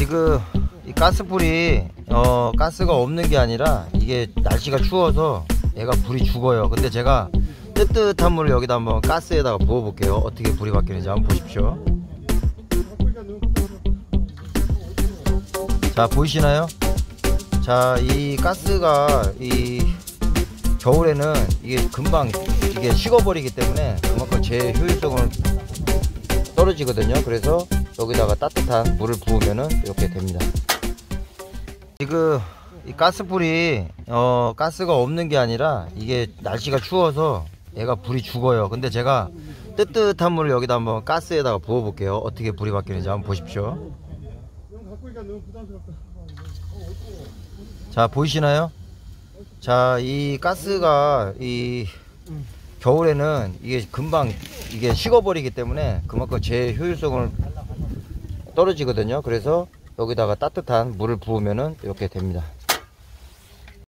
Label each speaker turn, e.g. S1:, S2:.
S1: 지금 이 가스불이 가스가 없는 게 아니라 이게 날씨가 추워서 얘가 불이 죽어요. 근데 제가 뜨뜻한 물을 여기다 한번 가스에다가 부어 볼게요. 어떻게 불이 바뀌는지 한번 보십시오. 자, 보이시나요? 자, 이 가스가 이 겨울에는 이게 금방 이게 식어버리기 때문에 그만큼 제 효율성은 떨어지거든요. 그래서 여기다가 따뜻한 물을 부으면은 이렇게 됩니다. 지금 이 가스불이 가스가 없는 게 아니라 이게 날씨가 추워서 얘가 불이 죽어요. 근데 제가 뜨뜻한 물을 여기다 한번 가스에다가 부어 볼게요. 어떻게 불이 바뀌는지 한번 보십시오. 자, 보이시나요? 자, 이 가스가 이 겨울에는 이게 금방 이게 식어버리기 때문에 그만큼 제 효율성은 떨어지거든요. 그래서 여기다가 따뜻한 물을 부으면은 이렇게 됩니다.